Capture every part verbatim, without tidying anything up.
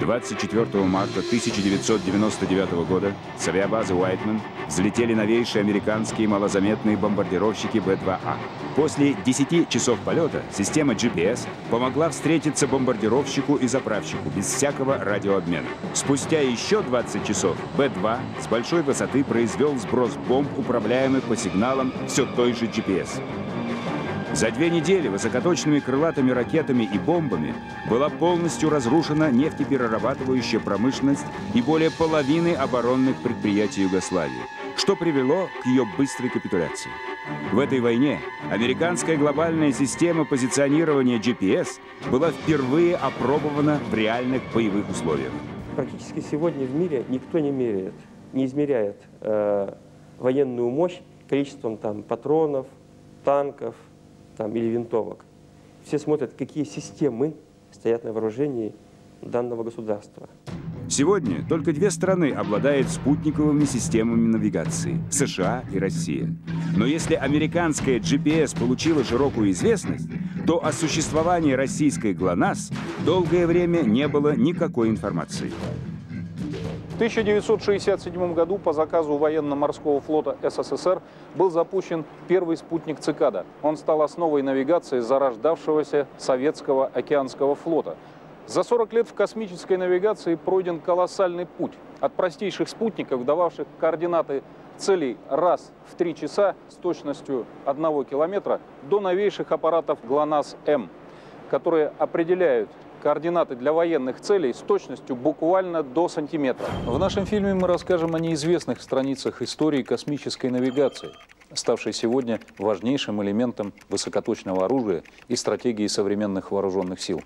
двадцать четвёртого марта тысяча девятьсот девяносто девятого года с авиабазы Уайтман взлетели новейшие американские малозаметные бомбардировщики Бэ два А. После десяти часов полета система Джи Пи Эс помогла встретиться бомбардировщику и заправщику без всякого радиообмена. Спустя еще двадцать часов Бэ два с большой высоты произвел сброс бомб, управляемых по сигналам все той же Джи Пи Эс. За две недели высокоточными крылатыми ракетами и бомбами была полностью разрушена нефтеперерабатывающая промышленность и более половины оборонных предприятий Югославии, что привело к ее быстрой капитуляции. В этой войне американская глобальная система позиционирования Джи Пи Эс была впервые опробована в реальных боевых условиях. Практически сегодня в мире никто не меряет, не измеряет э, военную мощь количеством там, патронов, танков, там, или винтовок. Все смотрят, какие системы стоят на вооружении данного государства. Сегодня только две страны обладают спутниковыми системами навигации – США и Россия. Но если американская Джи Пи Эс получила широкую известность, то о существовании российской ГЛОНАСС долгое время не было никакой информации. В тысяча девятьсот шестьдесят седьмом году по заказу военно-морского флота Эс Эс Эс Эр был запущен первый спутник «Цикада». Он стал основой навигации зарождавшегося советского океанского флота. За сорок лет в космической навигации пройден колоссальный путь. От простейших спутников, дававших координаты целей раз в три часа с точностью одного километра, до новейших аппаратов ГЛОНАСС-М, которые определяют координаты для военных целей с точностью буквально до сантиметра. В нашем фильме мы расскажем о неизвестных страницах истории космической навигации, ставшей сегодня важнейшим элементом высокоточного оружия и стратегии современных вооруженных сил.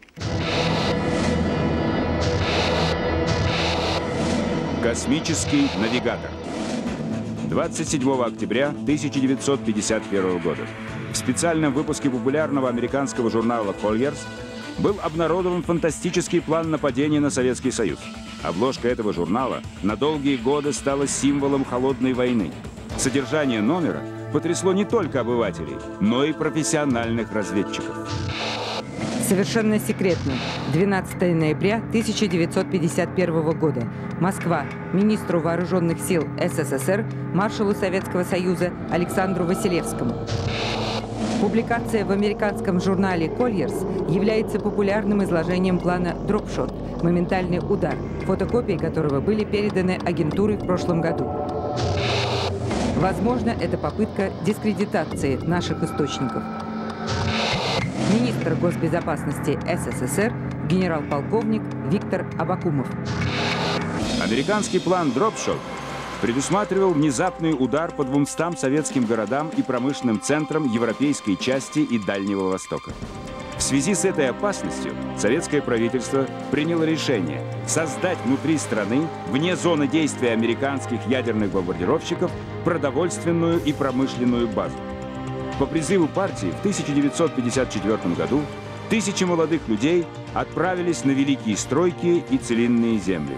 Космический навигатор. двадцать седьмого октября тысяча девятьсот пятьдесят первого года в специальном выпуске популярного американского журнала «Кольерс» был обнародован фантастический план нападения на Советский Союз. Обложка этого журнала на долгие годы стала символом холодной войны. Содержание номера потрясло не только обывателей, но и профессиональных разведчиков. Совершенно секретно. двенадцатого ноября тысяча девятьсот пятьдесят первого года. Москва. Министру вооруженных сил Эс Эс Эс Эр, маршалу Советского Союза Александру Василевскому. Публикация в американском журнале «Кольерс» является популярным изложением плана «Дропшот» – моментальный удар, фотокопии которого были переданы агентурой в прошлом году. Возможно, это попытка дискредитации наших источников. Министр госбезопасности Эс Эс Эс Эр, генерал-полковник Виктор Абакумов. Американский план «Дропшот» предусматривал внезапный удар по двумстам советским городам и промышленным центрам европейской части и Дальнего Востока. В связи с этой опасностью советское правительство приняло решение создать внутри страны, вне зоны действия американских ядерных бомбардировщиков, продовольственную и промышленную базу. По призыву партии в тысяча девятьсот пятьдесят четвёртом году тысячи молодых людей отправились на великие стройки и целинные земли.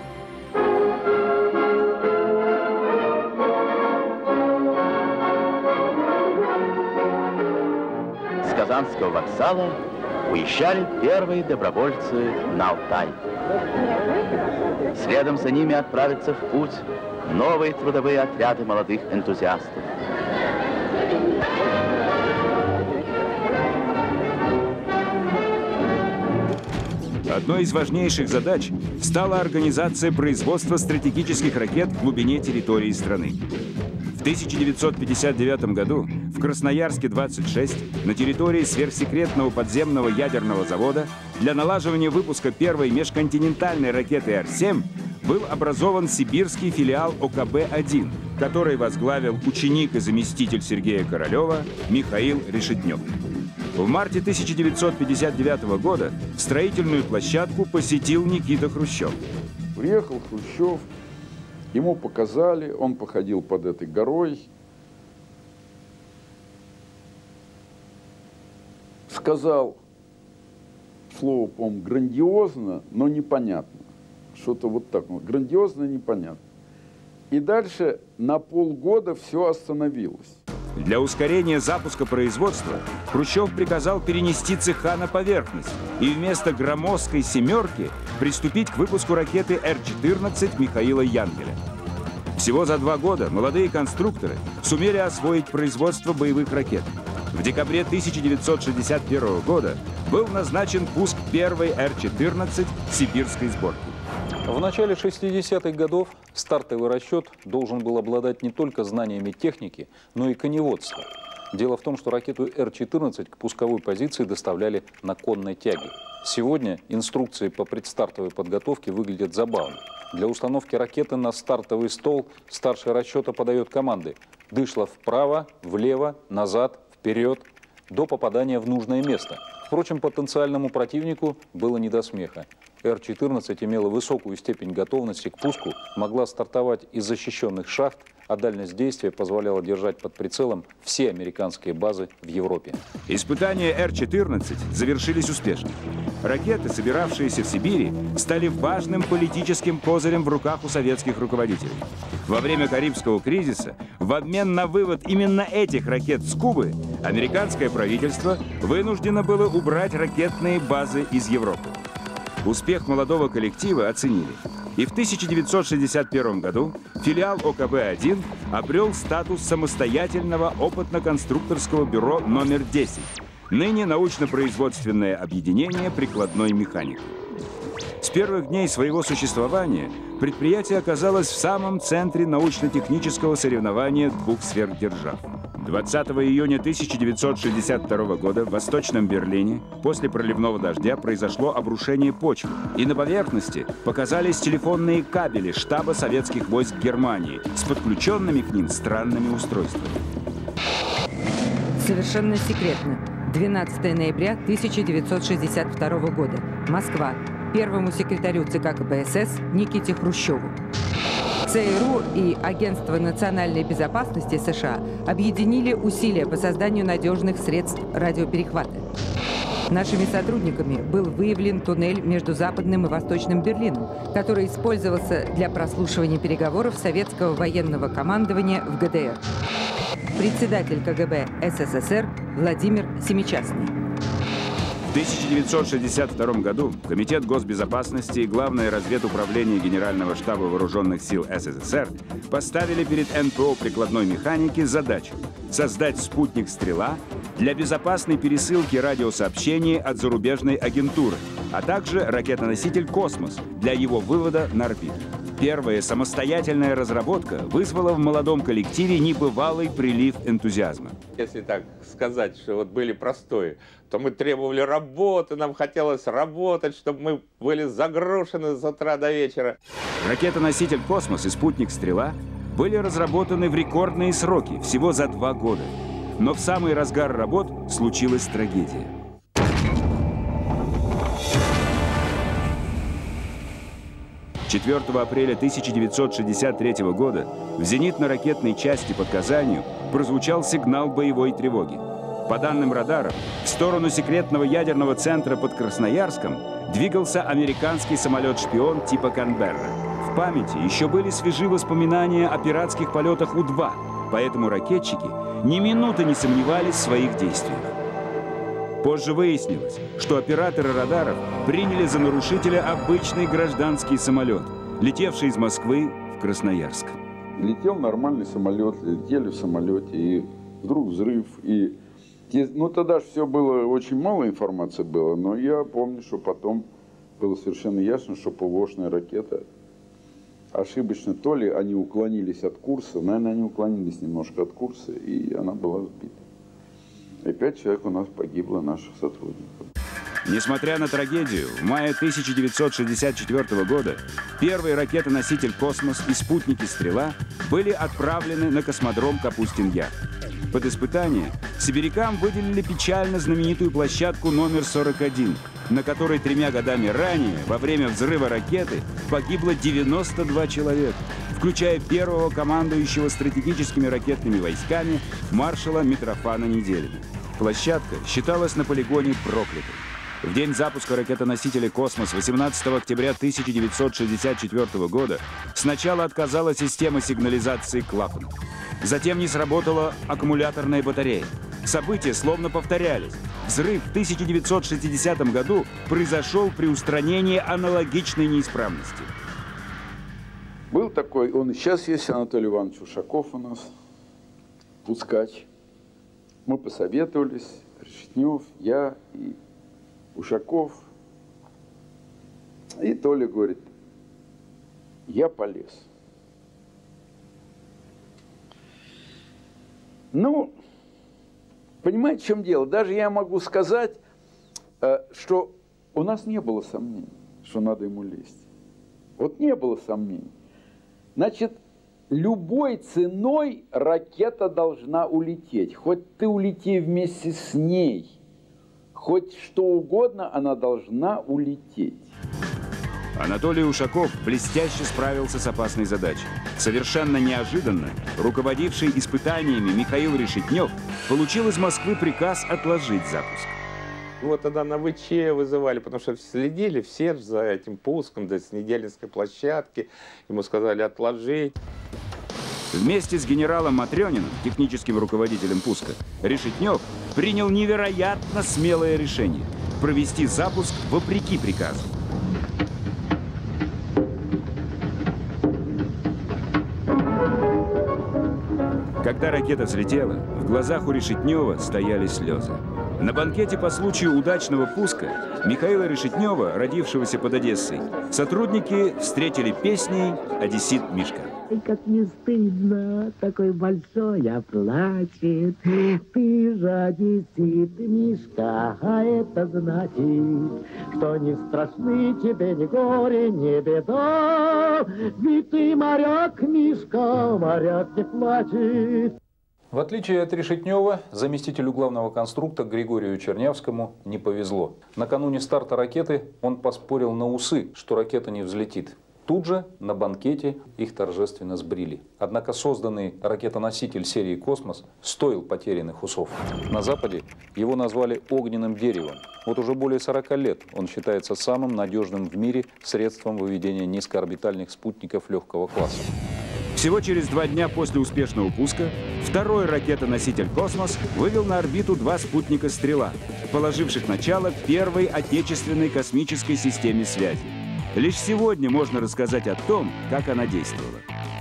С Казанского вокзала уезжали первые добровольцы на Алтай. Следом за ними отправятся в путь новые трудовые отряды молодых энтузиастов. Одной из важнейших задач стала организация производства стратегических ракет в глубине территории страны. В тысяча девятьсот пятьдесят девятом году в Красноярске двадцать шесть на территории сверхсекретного подземного ядерного завода для налаживания выпуска первой межконтинентальной ракеты Р семь был образован сибирский филиал О Ка Бэ один, который возглавил ученик и заместитель Сергея Королева Михаил Решетнев. В марте тысяча девятьсот пятьдесят девятого года строительную площадку посетил Никита Хрущев. Приехал Хрущев, ему показали, он походил под этой горой, сказал слово, по-моему, грандиозно, но непонятно. Что-то вот так, грандиозно, непонятно. И дальше на полгода все остановилось. Для ускорения запуска производства Хрущев приказал перенести цеха на поверхность и вместо громоздкой «семерки» приступить к выпуску ракеты Р четырнадцать Михаила Янгеля. Всего за два года молодые конструкторы сумели освоить производство боевых ракет. В декабре тысяча девятьсот шестьдесят первого года был назначен пуск первой Р четырнадцать сибирской сборки. В начале шестидесятых годов стартовый расчет должен был обладать не только знаниями техники, но и коневодства. Дело в том, что ракету Р четырнадцать к пусковой позиции доставляли на конной тяге. Сегодня инструкции по предстартовой подготовке выглядят забавно. Для установки ракеты на стартовый стол старший расчета подает команды: дышло вправо, влево, назад, вперед, до попадания в нужное место. Впрочем, потенциальному противнику было не до смеха. Р четырнадцать имела высокую степень готовности к пуску, могла стартовать из защищенных шахт, а дальность действия позволяла держать под прицелом все американские базы в Европе. Испытания Р четырнадцать завершились успешно. Ракеты, собиравшиеся в Сибири, стали важным политическим козырем в руках у советских руководителей. Во время Карибского кризиса, в обмен на вывод именно этих ракет с Кубы, американское правительство вынуждено было убрать ракетные базы из Европы. Успех молодого коллектива оценили. И в тысяча девятьсот шестьдесят первом году филиал О К Б один обрел статус самостоятельного опытно-конструкторского бюро номер десять, ныне научно-производственное объединение прикладной механики. С первых дней своего существования предприятие оказалось в самом центре научно-технического соревнования двух сверхдержав. двадцатого июня тысяча девятьсот шестьдесят второго года в Восточном Берлине после проливного дождя произошло обрушение почвы, и на поверхности показались телефонные кабели штаба советских войск Германии с подключенными к ним странными устройствами. Совершенно секретно. двенадцатого ноября тысяча девятьсот шестьдесят второго года. Москва. Первому секретарю Цк Ка Пэ Эс Эс Никите Хрущеву. Цэ Эр У и Агентство национальной безопасности Сэ Шэ А объединили усилия по созданию надежных средств радиоперехвата. Нашими сотрудниками был выявлен туннель между Западным и Восточным Берлином, который использовался для прослушивания переговоров советского военного командования в Гэ Дэ Эр. Председатель Ка Гэ Бэ Эс Эс Эс Эр Владимир Семичастный. В тысяча девятьсот шестьдесят втором году Комитет госбезопасности и Главное разведуправление Генерального штаба Вооруженных сил Эс Эс Эс Эр поставили перед Эн Пэ О прикладной механики задачу создать спутник «Стрела» для безопасной пересылки радиосообщений от зарубежной агентуры, а также ракетоноситель «Космос» для его вывода на орбиту. Первая самостоятельная разработка вызвала в молодом коллективе небывалый прилив энтузиазма. Если так сказать, что вот были простые, то мы требовали работы, нам хотелось работать, чтобы мы были загружены с утра до вечера. Ракетоноситель «Космос» и спутник «Стрела» были разработаны в рекордные сроки, всего за два года. Но в самый разгар работ случилась трагедия. четвёртого апреля тысяча девятьсот шестьдесят третьего года в зенитно-ракетной части под Казанью прозвучал сигнал боевой тревоги. По данным радаров, в сторону секретного ядерного центра под Красноярском двигался американский самолет-шпион типа «Канберра». В памяти еще были свежи воспоминания о пиратских полетах У два, поэтому ракетчики ни минуты не сомневались в своих действиях. Позже выяснилось, что операторы радаров приняли за нарушителя обычный гражданский самолет, летевший из Москвы в Красноярск. Летел нормальный самолет, летели в самолете, и вдруг взрыв. И... Ну, тогда же все было, очень мало информации было, но я помню, что потом было совершенно ясно, что ПВОшная ракета ошибочно, то ли они уклонились от курса, наверное, они уклонились немножко от курса, и она была сбита. И пять человек у нас погибло, наших сотрудников. Несмотря на трагедию, в мае тысяча девятьсот шестьдесят четвёртого года первый ракетоноситель «Космос» и спутники «Стрела» были отправлены на космодром Капустин-Яр. Под испытание сибирякам выделили печально знаменитую площадку номер сорок один, на которой тремя годами ранее, во время взрыва ракеты, погибло девяносто два человека, включая первого командующего стратегическими ракетными войсками маршала Митрофана Неделина. Площадка считалась на полигоне проклятой. В день запуска ракетоносителя «Космос» восемнадцатого октября тысяча девятьсот шестьдесят четвёртого года сначала отказала система сигнализации клапанов. Затем не сработала аккумуляторная батарея. События словно повторялись. Взрыв в тысяча девятьсот шестидесятом году произошел при устранении аналогичной неисправности. Был такой, он и сейчас есть, Анатолий Иванович Ушаков у нас, пускач. Мы посоветовались, Решетнев, я и Ушаков. И Толя говорит, я полез. Ну, понимаете, в чем дело? Даже я могу сказать, что у нас не было сомнений, что надо ему лезть. Вот не было сомнений. Значит, любой ценой ракета должна улететь. Хоть ты улети вместе с ней, хоть что угодно, она должна улететь. Анатолий Ушаков блестяще справился с опасной задачей. Совершенно неожиданно руководивший испытаниями Михаил Решетнев получил из Москвы приказ отложить запуск. Вот тогда на ВЧ вызывали, потому что следили все за этим пуском, да, с Недельинской площадки. Ему сказали отложить. Вместе с генералом Матрёниным, техническим руководителем пуска, Решетнев принял невероятно смелое решение – провести запуск вопреки приказу. Когда ракета взлетела, в глазах у Решетнева стояли слезы. На банкете по случаю удачного пуска Михаила Решетнева, родившегося под Одессой, сотрудники встретили песней «Одессит Мишка». Ой, как не стыдно, такой большой оплачет. Ты же одессит, Мишка, а это значит, что не страшны тебе ни горе, ни беда. Ведь ты моряк, Мишка, моряк не плачет. В отличие от Решетнева, заместителю главного конструктора Григорию Чернявскому не повезло. Накануне старта ракеты он поспорил на усы, что ракета не взлетит. Тут же на банкете их торжественно сбрили. Однако созданный ракетоноситель серии «Космос» стоил потерянных усов. На Западе его назвали «огненным деревом». Вот уже более сорока лет он считается самым надежным в мире средством выведения низкоорбитальных спутников легкого класса. Всего через два дня после успешного пуска второй ракетоноситель «Космос» вывел на орбиту два спутника «Стрела», положивших начало первой отечественной космической системе связи. Лишь сегодня можно рассказать о том, как она действовала.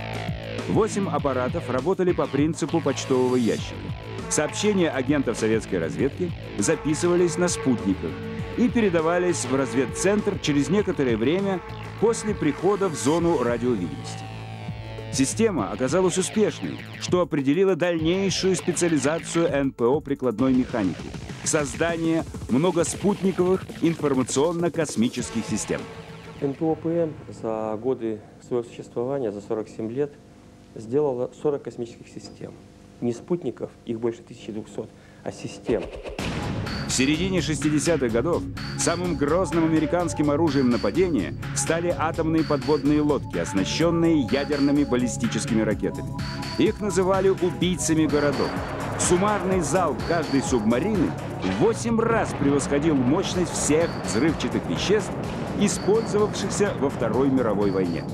Восемь аппаратов работали по принципу почтового ящика. Сообщения агентов советской разведки записывались на спутниках и передавались в разведцентр через некоторое время после прихода в зону радиовидимости. Система оказалась успешной, что определило дальнейшую специализацию эн пэ о прикладной механики – создание многоспутниковых информационно-космических систем. эн пэ о пэ эм за годы своего существования, за сорок семь лет, сделала сорок космических систем. Не спутников, их больше тысячи двухсот, а систем. В середине шестидесятых годов самым грозным американским оружием нападения стали атомные подводные лодки, оснащенные ядерными баллистическими ракетами. Их называли убийцами городов. Суммарный залп каждой субмарины в восемь раз превосходил мощность всех взрывчатых веществ, использовавшихся во Второй мировой войне.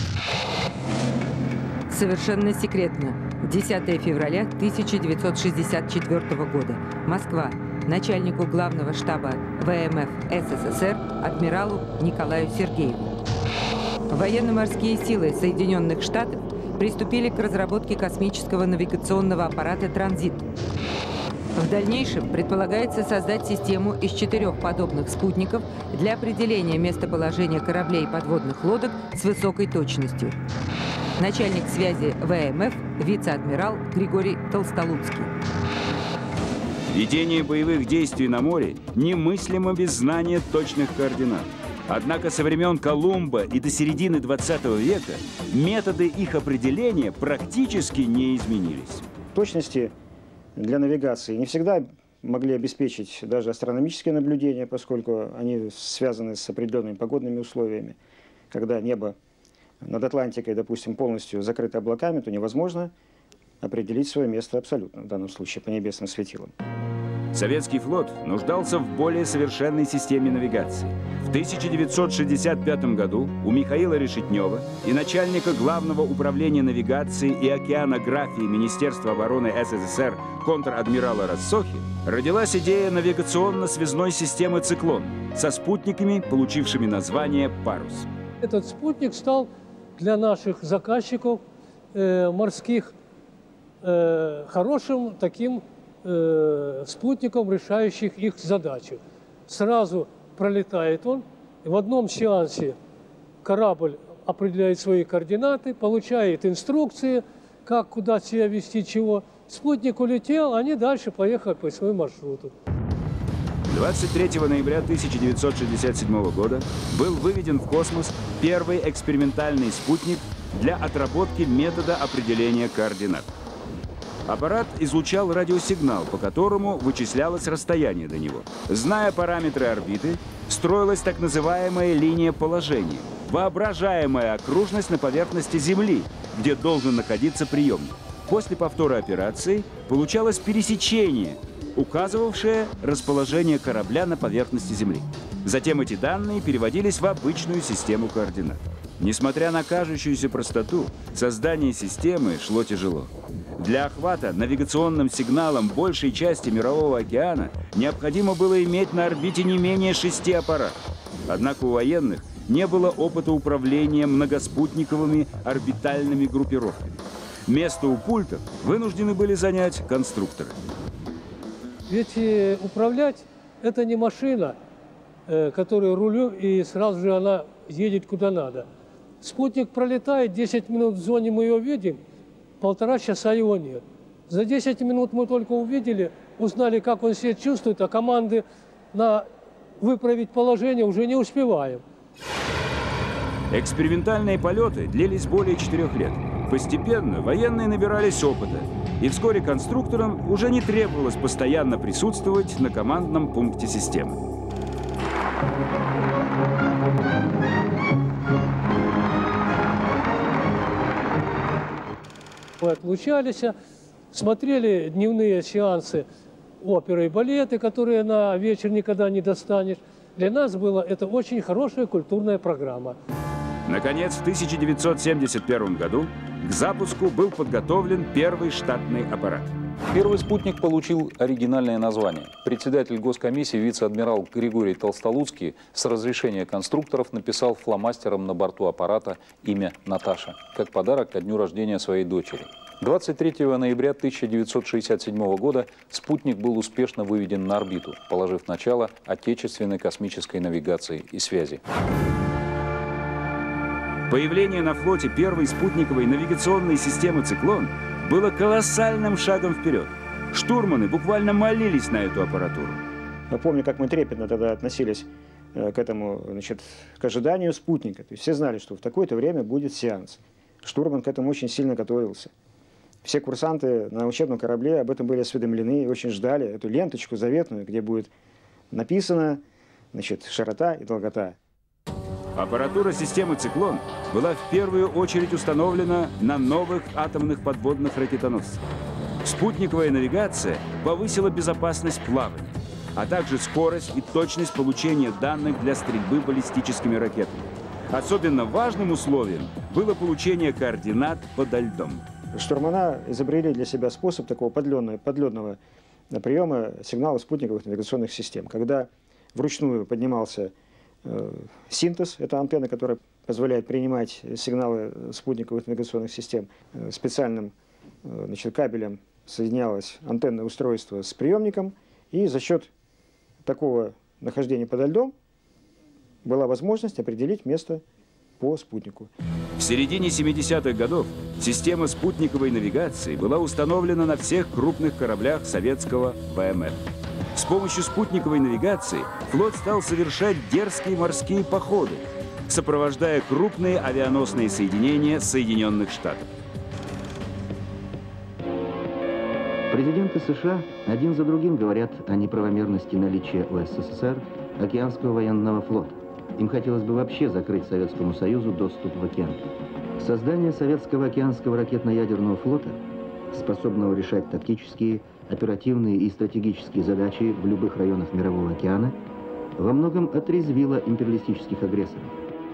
Совершенно секретно. десятое февраля тысяча девятьсот шестьдесят четвёртого года. Москва. Начальнику главного штаба вэ эм эф эс эс эс эр адмиралу Николаю Сергееву. Военно-морские силы Соединенных Штатов приступили к разработке космического навигационного аппарата «Транзит». В дальнейшем предполагается создать систему из четырех подобных спутников для определения местоположения кораблей и подводных лодок с высокой точностью. Начальник связи вэ эм эф, вице-адмирал Григорий Толстолуцкий. Ведение боевых действий на море немыслимо без знания точных координат. Однако со времен Колумба и до середины двадцатого века методы их определения практически не изменились. Точности для навигации не всегда могли обеспечить даже астрономические наблюдения, поскольку они связаны с определенными погодными условиями. Когда небо над Атлантикой, допустим, полностью закрыто облаками, то невозможно определить свое место абсолютно, в данном случае по небесным светилам. Советский флот нуждался в более совершенной системе навигации. В тысяча девятьсот шестьдесят пятом году у Михаила Решетнева и начальника Главного управления навигации и океанографии Министерства обороны СССР контр-адмирала Рассохи родилась идея навигационно-связной системы «Циклон» со спутниками, получившими название «Парус». Этот спутник стал для наших заказчиков э, морских э, хорошим таким э, спутником, решающих их задачу. Сразу пролетает он, и в одном сеансе корабль определяет свои координаты, получает инструкции, как, куда себя вести, чего. Спутник улетел, они дальше поехали по своему маршруту. двадцать третьего ноября тысяча девятьсот шестьдесят седьмого года был выведен в космос первый экспериментальный спутник для отработки метода определения координат. Аппарат излучал радиосигнал, по которому вычислялось расстояние до него. Зная параметры орбиты, строилась так называемая линия положения, воображаемая окружность на поверхности Земли, где должен находиться приемник. После повтора операции получалось пересечение, указывавшее расположение корабля на поверхности Земли. Затем эти данные переводились в обычную систему координат. Несмотря на кажущуюся простоту, создание системы шло тяжело. Для охвата навигационным сигналом большей части Мирового океана необходимо было иметь на орбите не менее шести аппаратов. Однако у военных не было опыта управления многоспутниковыми орбитальными группировками. Место у пультов вынуждены были занять конструкторы. Ведь э, управлять это не машина, э, которая рулю, и сразу же она едет куда надо. Спутник пролетает, десять минут в зоне мы его видим, полтора часа его нет. За десять минут мы только увидели, узнали, как он себя чувствует, а команды на выправить положение уже не успеваем. Экспериментальные полеты длились более четырех лет. Постепенно военные набирались опыта, и вскоре конструкторам уже не требовалось постоянно присутствовать на командном пункте системы. Мы отлучались, смотрели дневные сеансы оперы и балеты, которые на вечер никогда не достанешь. Для нас была это очень хорошая культурная программа. Наконец, в тысяча девятьсот семьдесят первом году к запуску был подготовлен первый штатный аппарат. Первый спутник получил оригинальное название. Председатель госкомиссии вице-адмирал Григорий Толстолуцкий с разрешения конструкторов написал фломастером на борту аппарата имя Наташа, как подарок ко дню рождения своей дочери. двадцать третьего ноября тысяча девятьсот шестьдесят седьмого года спутник был успешно выведен на орбиту, положив начало отечественной космической навигации и связи. Появление на флоте первой спутниковой навигационной системы «Циклон» было колоссальным шагом вперед. Штурманы буквально молились на эту аппаратуру. Я помню, как мы трепетно тогда относились к этому, значит, к ожиданию спутника. То есть все знали, что в такое-то время будет сеанс. Штурман к этому очень сильно готовился. Все курсанты на учебном корабле об этом были осведомлены и очень ждали эту ленточку заветную, где будет написано, значит, широта и долгота. Аппаратура системы «Циклон» была в первую очередь установлена на новых атомных подводных ракетоносцах. Спутниковая навигация повысила безопасность плавания, а также скорость и точность получения данных для стрельбы баллистическими ракетами. Особенно важным условием было получение координат подо льдом. Штурмана изобрели для себя способ такого подледного, подледного приема сигнала спутниковых навигационных систем, когда вручную поднимался э, синтез, это антенна, которая позволяет принимать сигналы спутниковых навигационных систем. Э, специальным э, значит, кабелем соединялось антенное устройство с приемником, и за счет такого нахождения подо льдом была возможность определить место по спутнику. В середине семидесятых годов система спутниковой навигации была установлена на всех крупных кораблях советского ВМФ. С помощью спутниковой навигации флот стал совершать дерзкие морские походы, сопровождая крупные авианосные соединения Соединенных Штатов. Президенты США один за другим говорят о неправомерности наличия у СССР океанского военного флота. Им хотелось бы вообще закрыть Советскому Союзу доступ в океан. Создание советского океанского ракетно-ядерного флота, способного решать тактические, оперативные и стратегические задачи в любых районах Мирового океана, во многом отрезвила империалистических агрессоров.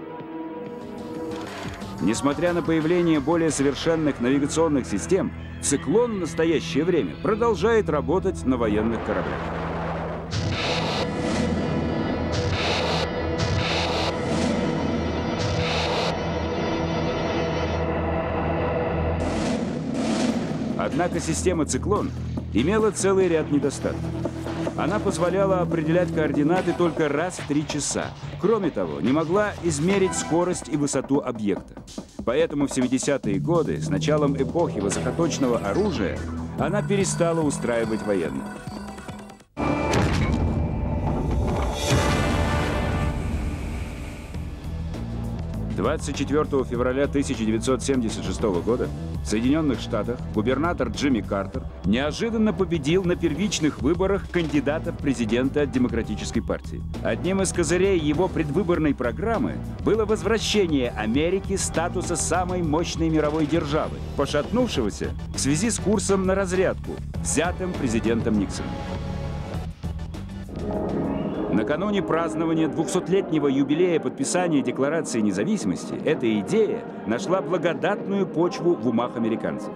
Несмотря на появление более совершенных навигационных систем, «Циклон» в настоящее время продолжает работать на военных кораблях. Однако система «Циклон» имела целый ряд недостатков. Она позволяла определять координаты только раз в три часа. Кроме того, не могла измерить скорость и высоту объекта. Поэтому в семидесятые годы, с началом эпохи высокоточного оружия, она перестала устраивать военных. двадцать четвёртого февраля тысяча девятьсот семьдесят шестого года в Соединенных Штатах губернатор Джимми Картер неожиданно победил на первичных выборах кандидата в президенты от Демократической партии. Одним из козырей его предвыборной программы было возвращение Америки статуса самой мощной мировой державы, пошатнувшегося в связи с курсом на разрядку, взятым президентом Никсоном. Накануне празднования двухсотлетнего юбилея подписания Декларации независимости эта идея нашла благодатную почву в умах американцев.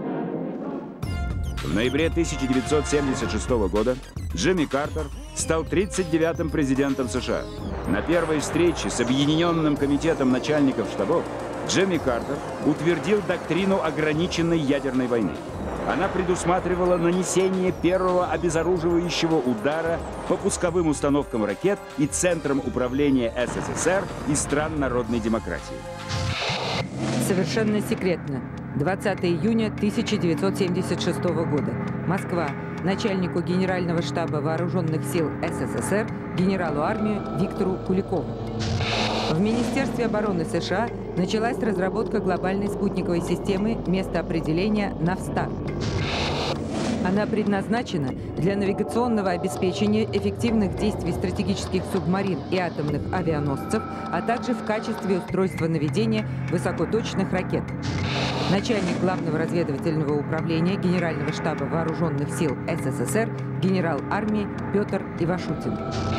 В ноябре тысяча девятьсот семьдесят шестого года Джимми Картер стал тридцать девятым президентом США. На первой встрече с Объединенным комитетом начальников штабов Джимми Картер утвердил доктрину ограниченной ядерной войны. Она предусматривала нанесение первого обезоруживающего удара по пусковым установкам ракет и центрам управления СССР и стран народной демократии. Совершенно секретно. двадцатого июня тысяча девятьсот семьдесят шестого года. Москва. Начальнику Генерального штаба Вооруженных сил СССР, генералу армии Виктору Куликову. В Министерстве обороны США началась разработка глобальной спутниковой системы местоопределения «Навстар». Она предназначена для навигационного обеспечения эффективных действий стратегических субмарин и атомных авианосцев, а также в качестве устройства наведения высокоточных ракет. Начальник Главного разведывательного управления Генерального штаба Вооруженных сил СССР, генерал армии Петр Ивашутин.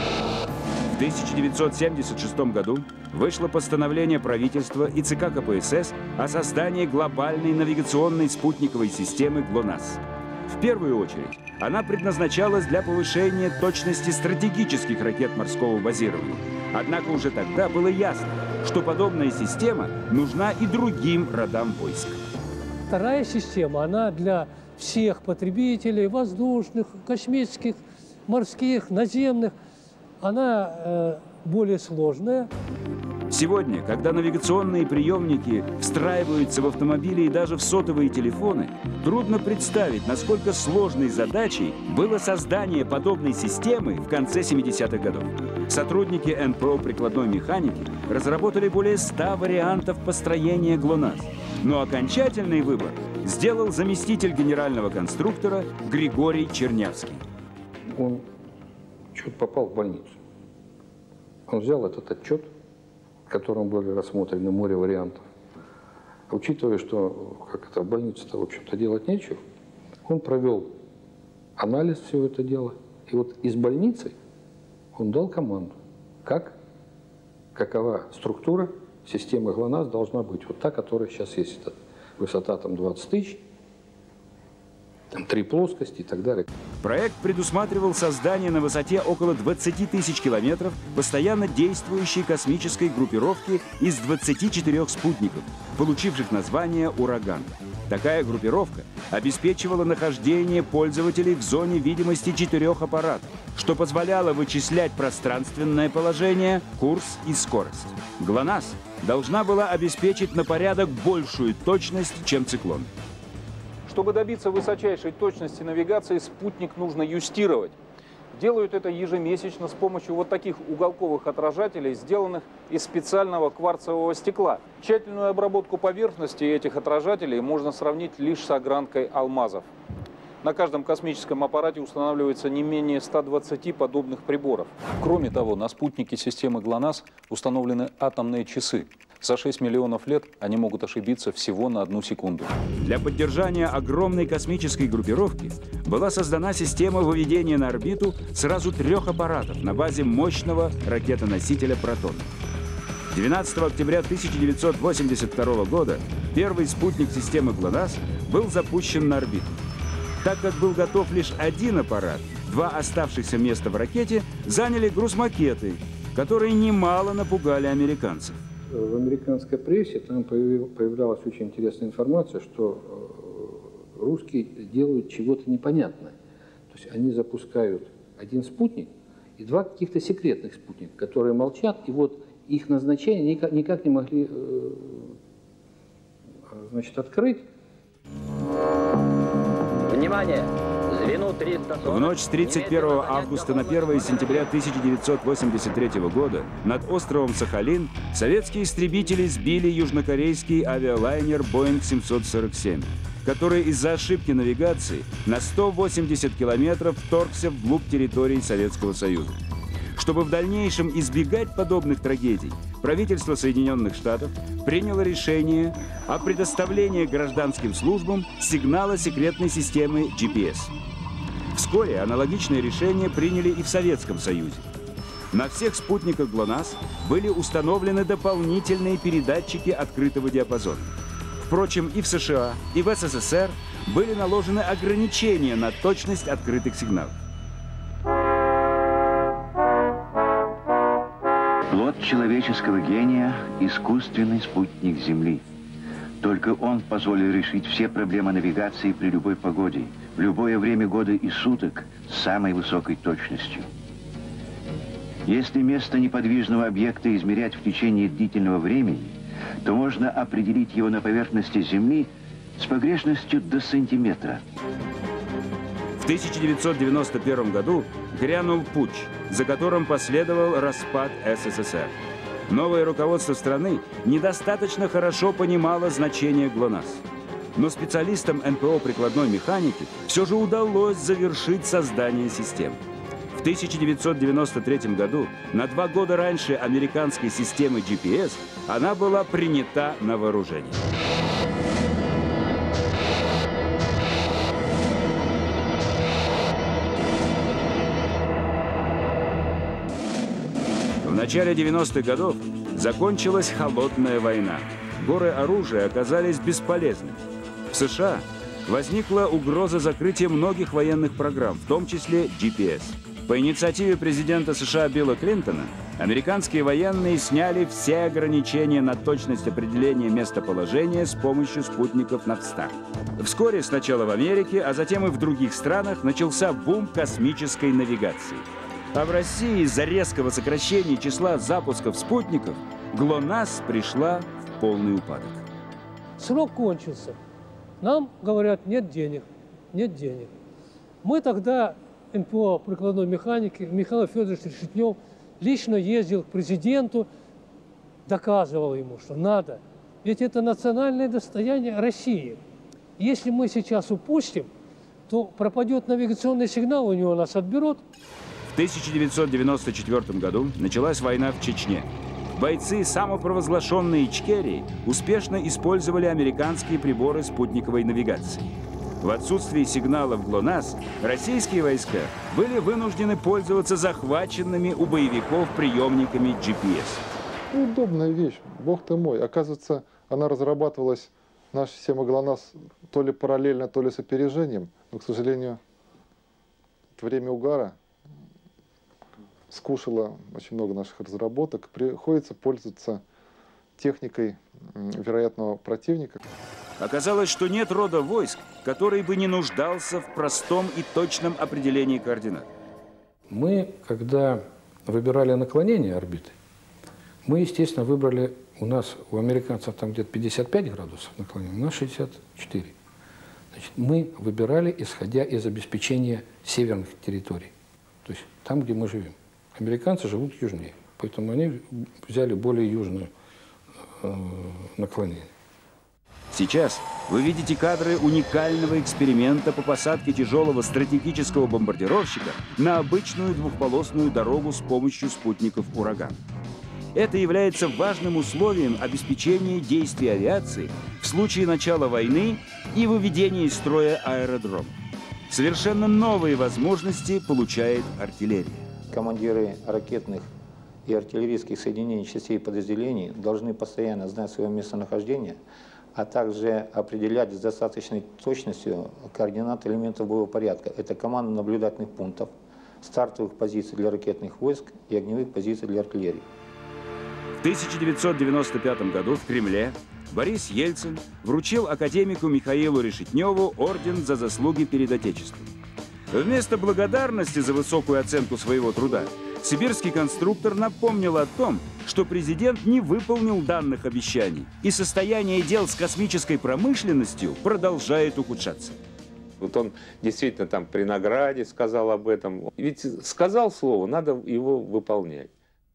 В тысяча девятьсот семьдесят шестом году вышло постановление правительства и ЦК КПСС о создании глобальной навигационной спутниковой системы ГЛОНАСС. В первую очередь, она предназначалась для повышения точности стратегических ракет морского базирования. Однако уже тогда было ясно, что подобная система нужна и другим родам войск. Вторая система, она для всех потребителей, воздушных, космических, морских, наземных, она э, более сложная. Сегодня, когда навигационные приемники встраиваются в автомобили и даже в сотовые телефоны, трудно представить, насколько сложной задачей было создание подобной системы в конце семидесятых годов. Сотрудники эн пэ о прикладной механики разработали более ста вариантов построения ГЛОНАСС. Но окончательный выбор сделал заместитель генерального конструктора Григорий Чернявский. Он что-то попал в больницу. Он взял этот отчет, в котором были рассмотрены море вариантов. Учитывая, что как это, в больнице-то, в общем-то, делать нечего, он провел анализ всего это дела. И вот из больницы он дал команду, как, какова структура системы ГЛОНАСС должна быть. Вот та, которая сейчас есть. Это высота там двадцать тысяч, там три плоскости и так далее. Проект предусматривал создание на высоте около двадцати тысяч километров постоянно действующей космической группировки из двадцати четырёх спутников, получивших название «Ураган». Такая группировка обеспечивала нахождение пользователей в зоне видимости четырех аппаратов, что позволяло вычислять пространственное положение, курс и скорость. ГЛОНАСС должна была обеспечить на порядок большую точность, чем «Циклон». Чтобы добиться высочайшей точности навигации, спутник нужно юстировать. Делают это ежемесячно с помощью вот таких уголковых отражателей, сделанных из специального кварцевого стекла. Тщательную обработку поверхности этих отражателей можно сравнить лишь с огранкой алмазов. На каждом космическом аппарате устанавливается не менее ста двадцати подобных приборов. Кроме того, на спутнике системы ГЛОНАСС установлены атомные часы. За шесть миллионов лет они могут ошибиться всего на одну секунду. Для поддержания огромной космической группировки была создана система выведения на орбиту сразу трех аппаратов на базе мощного ракетоносителя «Протон». двенадцатого октября тысяча девятьсот восемьдесят второго года первый спутник системы ГЛОНАСС был запущен на орбиту. Так как был готов лишь один аппарат, два оставшихся места в ракете заняли грузмакеты, которые немало напугали американцев. В американской прессе там появлялась очень интересная информация, что русские делают чего-то непонятное. То есть они запускают один спутник и два каких-то секретных спутника, которые молчат, и вот их назначение никак, никак не могли значит, открыть. Внимание! Звену триста сорок. В ночь с тридцать первого августа на первое сентября тысяча девятьсот восемьдесят третьего года над островом Сахалин советские истребители сбили южнокорейский авиалайнер Боинг семьсот сорок семь, который из-за ошибки навигации на сто восемьдесят километров вторгся вглубь территории Советского Союза. Чтобы в дальнейшем избегать подобных трагедий, правительство Соединенных Штатов приняло решение о предоставлении гражданским службам сигнала секретной системы джи пи эс. Вскоре аналогичные решения приняли и в Советском Союзе. На всех спутниках ГЛОНАСС были установлены дополнительные передатчики открытого диапазона. Впрочем, и в США, и в эс эс эс эр были наложены ограничения на точность открытых сигналов. Плод человеческого гения – искусственный спутник Земли. Только он позволил решить все проблемы навигации при любой погоде, в любое время года и суток с самой высокой точностью. Если место неподвижного объекта измерять в течение длительного времени, то можно определить его на поверхности Земли с погрешностью до сантиметра. В тысяча девятьсот девяносто первом году грянул путч, за которым последовал распад эс эс эс эр. Новое руководство страны недостаточно хорошо понимало значение ГЛОНАСС. Но специалистам эн пэ о прикладной механики все же удалось завершить создание системы. В тысяча девятьсот девяносто третьем году, на два года раньше американской системы джи пи эс, она была принята на вооружение. В начале девяностых годов закончилась холодная война. Горы оружия оказались бесполезны. В США возникла угроза закрытия многих военных программ, в том числе джи пи эс. По инициативе президента США Билла Клинтона американские военные сняли все ограничения на точность определения местоположения с помощью спутников Навстар. Вскоре сначала в Америке, а затем и в других странах начался бум космической навигации. А в России из-за резкого сокращения числа запусков спутников ГЛОНАСС пришла в полный упадок. Срок кончился. Нам говорят, нет денег, нет денег. Мы тогда, эн пэ о прикладной механики, Михаил Федорович Решетнев лично ездил к президенту, доказывал ему, что надо. Ведь это национальное достояние России. Если мы сейчас упустим, то пропадет навигационный сигнал, у него нас отберут. В тысяча девятьсот девяносто четвёртом году началась война в Чечне. Бойцы самопровозглашенной Ичкерии успешно использовали американские приборы спутниковой навигации. В отсутствии сигналов ГЛОНАСС российские войска были вынуждены пользоваться захваченными у боевиков приемниками джи пи эс. Удобная вещь, бог ты мой. Оказывается, она разрабатывалась, наша система ГЛОНАСС, то ли параллельно, то ли с опережением. Но, к сожалению, это время угара скушало очень много наших разработок. Приходится пользоваться техникой вероятного противника. Оказалось, что нет рода войск, который бы не нуждался в простом и точном определении координат. Мы, когда выбирали наклонение орбиты, мы, естественно, выбрали, у нас, у американцев там где-то пятьдесят пять градусов наклонения, у нас шестьдесят четыре. Значит, мы выбирали, исходя из обеспечения северных территорий, то есть там, где мы живем. Американцы живут южнее, поэтому они взяли более южное э, наклонение. Сейчас вы видите кадры уникального эксперимента по посадке тяжелого стратегического бомбардировщика на обычную двухполосную дорогу с помощью спутников «Ураган». Это является важным условием обеспечения действий авиации в случае начала войны и выведения из строя аэродрома. Совершенно новые возможности получает артиллерия. Командиры ракетных и артиллерийских соединений, частей и подразделений должны постоянно знать свое местонахождение, а также определять с достаточной точностью координаты элементов боевого порядка. Это команда наблюдательных пунктов, стартовых позиций для ракетных войск и огневых позиций для артиллерии. В тысяча девятьсот девяносто пятом году в Кремле Борис Ельцин вручил академику Михаилу Решетневу орден за заслуги перед Отечеством. Вместо благодарности за высокую оценку своего труда сибирский конструктор напомнил о том, что президент не выполнил данных обещаний, и состояние дел с космической промышленностью продолжает ухудшаться. Вот он действительно там при награде сказал об этом. Ведь сказал слово, надо его выполнять.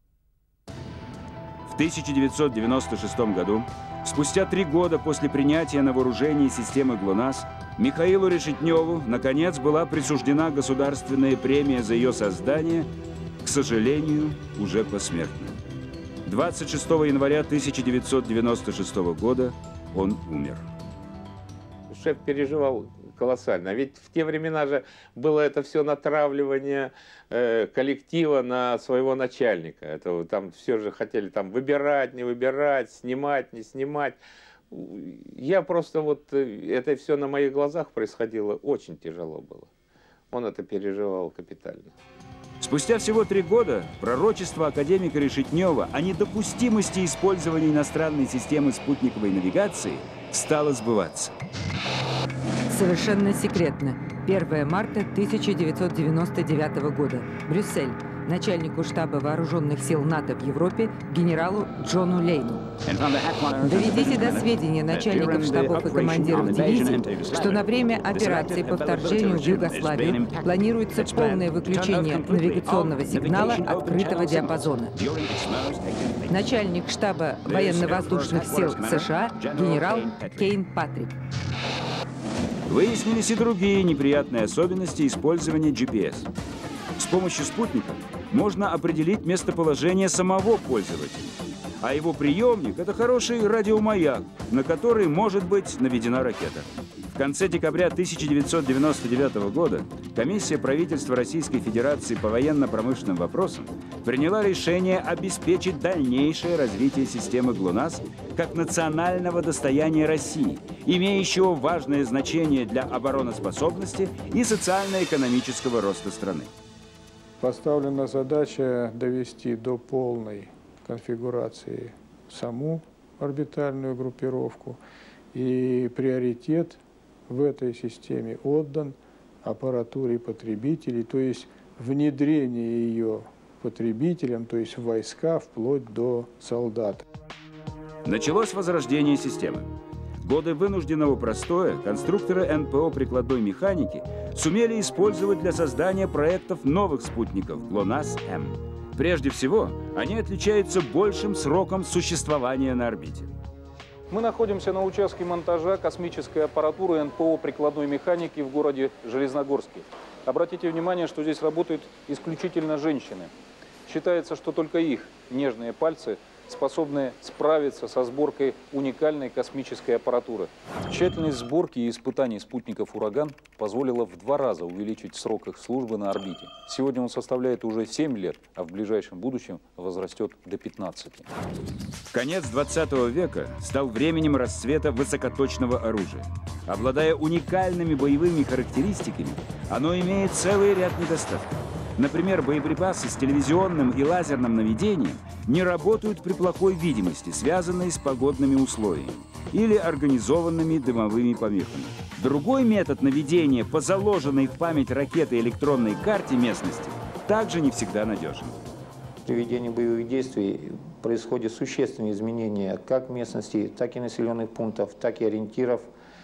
В тысяча девятьсот девяносто шестом году, спустя три года после принятия на вооружение системы ГЛОНАСС, Михаилу Решетневу, наконец, была присуждена государственная премия за ее создание, к сожалению, уже посмертно. двадцать шестого января тысяча девятьсот девяносто шестого года он умер. Шеф переживал колоссально. Ведь в те времена же было это все натравливание э, коллектива на своего начальника. Это, там все же хотели там выбирать, не выбирать, снимать, не снимать. Я просто вот, это все на моих глазах происходило, очень тяжело было. Он это переживал капитально. Спустя всего три года пророчество академика Решетнева о недопустимости использования иностранной системы спутниковой навигации стало сбываться. Совершенно секретно. первое марта тысяча девятьсот девяносто девятого года. Брюссель. Начальнику штаба вооруженных сил НАТО в Европе генералу Джону Лейну. Доведите до сведения начальников штабов и командиров дивизий, что на время операции по вторжению в Югославию планируется полное выключение навигационного сигнала открытого диапазона. Начальник штаба военно-воздушных сил США генерал Кейн Патрик. Выяснились и другие неприятные особенности использования джи пи эс. С помощью спутника можно определить местоположение самого пользователя, а его приемник – это хороший радиомаяк, на который может быть наведена ракета. В конце декабря тысяча девятьсот девяносто девятого года комиссия правительства Российской Федерации по военно-промышленным вопросам приняла решение обеспечить дальнейшее развитие системы ГЛОНАСС как национального достояния России, имеющего важное значение для обороноспособности и социально-экономического роста страны. Поставлена задача довести до полной конфигурации саму орбитальную группировку, и приоритет в этой системе отдан аппаратуре потребителей, то есть внедрение ее потребителям, то есть в войска, вплоть до солдат. Началось возрождение системы. Годы вынужденного простоя конструкторы эн пэ о прикладной механики сумели использовать для создания проектов новых спутников ГЛОНАСС-М. Прежде всего, они отличаются большим сроком существования на орбите. Мы находимся на участке монтажа космической аппаратуры эн пэ о прикладной механики в городе Железногорске. Обратите внимание, что здесь работают исключительно женщины. Считается, что только их нежные пальцы способны справиться со сборкой уникальной космической аппаратуры. Тщательность сборки и испытаний спутников «Ураган» позволила в два раза увеличить срок их службы на орбите. Сегодня он составляет уже семь лет, а в ближайшем будущем возрастет до пятнадцати. Конец двадцатого века стал временем расцвета высокоточного оружия. Обладая уникальными боевыми характеристиками, оно имеет целый ряд недостатков. Например, боеприпасы с телевизионным и лазерным наведением не работают при плохой видимости, связанной с погодными условиями или организованными дымовыми помехами. Другой метод наведения по заложенной в память ракеты электронной карте местности также не всегда надежен. При ведении боевых действий происходят существенные изменения как местности, так и населенных пунктов, так и ориентиров,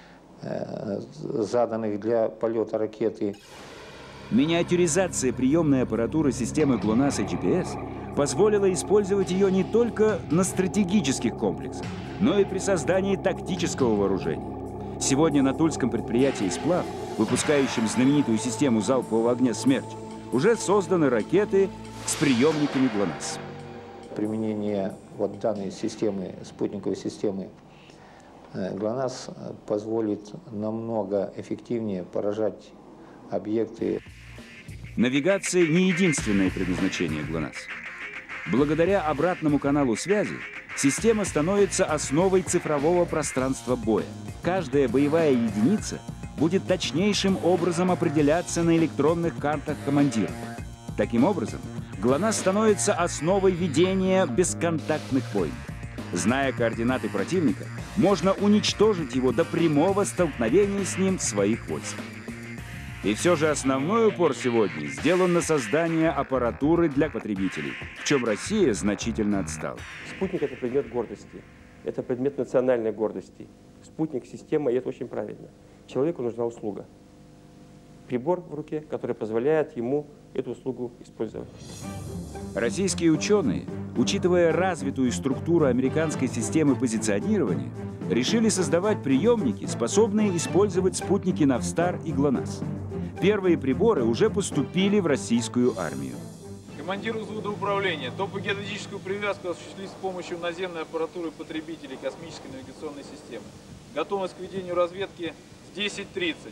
э, заданных для полета ракеты. Миниатюризация приемной аппаратуры системы ГЛОНАСС и джи пи эс позволила использовать ее не только на стратегических комплексах, но и при создании тактического вооружения. Сегодня на тульском предприятии «Сплав», выпускающем знаменитую систему залпового огня «Смерч», уже созданы ракеты с приемниками ГЛОНАСС. применение вот данной системы, спутниковой системы ГЛОНАСС позволит намного эффективнее поражать объекты. Навигация не единственное предназначение ГЛОНАСС. Благодаря обратному каналу связи система становится основой цифрового пространства боя. Каждая боевая единица будет точнейшим образом определяться на электронных картах командира. Таким образом, ГЛОНАСС становится основой ведения бесконтактных войн. Зная координаты противника, можно уничтожить его до прямого столкновения с ним своих войск. И все же основной упор сегодня сделан на создание аппаратуры для потребителей, в чем Россия значительно отстала. Спутник – это предмет гордости, это предмет национальной гордости. Спутник – система, и это очень правильно. Человеку нужна услуга. Прибор в руке, который позволяет ему эту услугу использовать. Российские ученые, учитывая развитую структуру американской системы позиционирования, решили создавать приемники, способные использовать спутники Навстар и ГЛОНАСС. Первые приборы уже поступили в российскую армию. Командир взвода управления. Топогеодезическую привязку осуществили с помощью наземной аппаратуры потребителей космической навигационной системы. Готовность к ведению разведки в десять тридцать.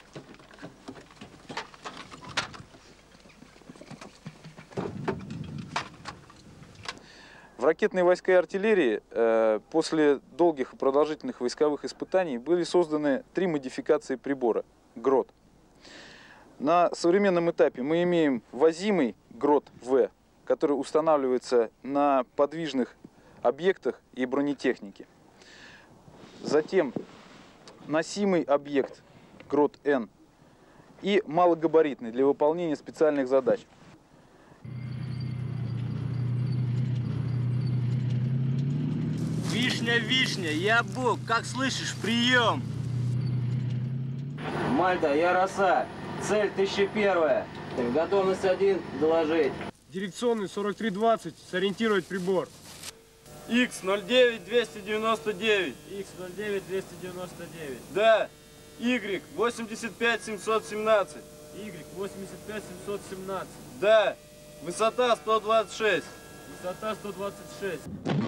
В ракетные войска и артиллерии э, после долгих и продолжительных войсковых испытаний были созданы три модификации прибора ГРОТ. На современном этапе мы имеем возимый ГРОТ-В, который устанавливается на подвижных объектах и бронетехнике. Затем носимый объект ГРОТ-Н и малогабаритный для выполнения специальных задач. Вишня, вишня, я Бог, как слышишь, прием! Мальта, я роса, цель тысяча первая, готовность один, доложить. Дирекционный сорок три двадцать, сориентировать прибор. Икс ноль девять двести девяносто девять. Икс ноль девять двести девяносто девять. Да. Y восемьдесят пять семьсот семнадцать. Y восемьдесят пять семьсот семнадцать. Да. Высота сто двадцать шесть. Высота сто двадцать шесть.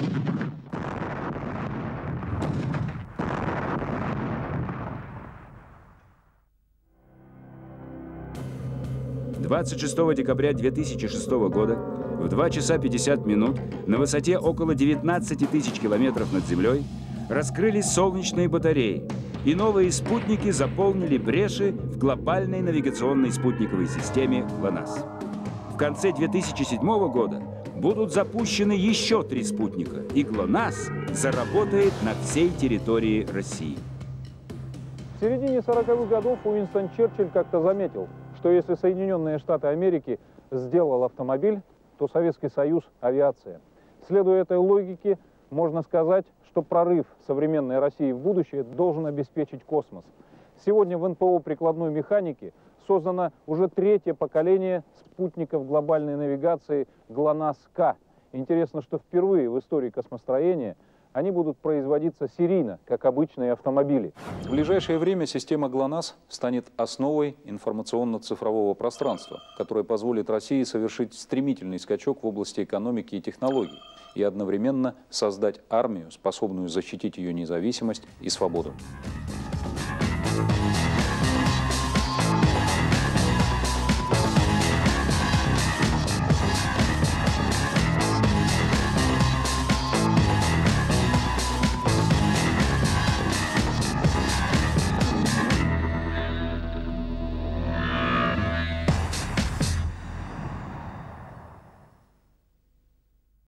двадцать шестого декабря две тысячи шестого года в два часа пятьдесят минут на высоте около девятнадцати тысяч километров над Землей раскрылись солнечные батареи, и новые спутники заполнили бреши в глобальной навигационной спутниковой системе ГЛОНАСС. В конце две тысячи седьмого года будут запущены еще три спутника, и ГЛОНАСС заработает на всей территории России. В середине сороковых годов Уинстон Черчилль как-то заметил, что если Соединенные Штаты Америки сделал автомобиль, то Советский Союз – авиация. Следуя этой логике, можно сказать, что прорыв современной России в будущее должен обеспечить космос. Сегодня в эн пэ о прикладной механики создано уже третье поколение спутников глобальной навигации ГЛОНАСС-К. Интересно, что впервые в истории космостроения они будут производиться серийно, как обычные автомобили. В ближайшее время система ГЛОНАСС станет основой информационно-цифрового пространства, которое позволит России совершить стремительный скачок в области экономики и технологий и одновременно создать армию, способную защитить ее независимость и свободу.